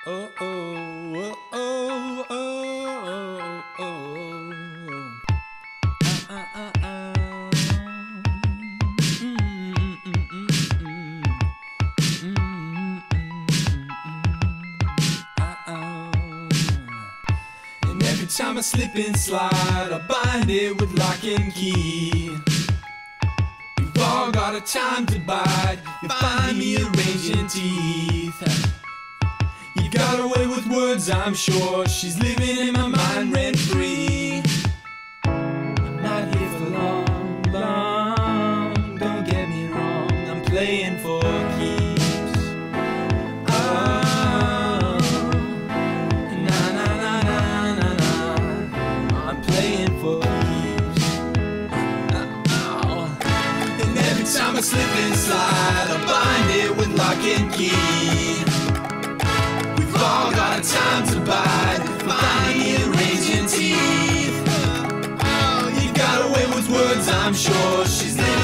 oh, oh, oh, oh, oh, oh. And every time I slip and slide, I bind it with lock and key. We've all got a time to bide. You find me arranging teeth. You got away with words, I'm sure. She's living in my mind rent-free. I'm not here for long, long. Don't get me wrong, I'm playing for keeps. Oh, na na na na na na. I'm playing for keeps. Oh. And every time I slip and slide, I bind it with lock and key. All got a time to bide, finally arranging teeth. Oh, you got away with words, I'm sure. She's living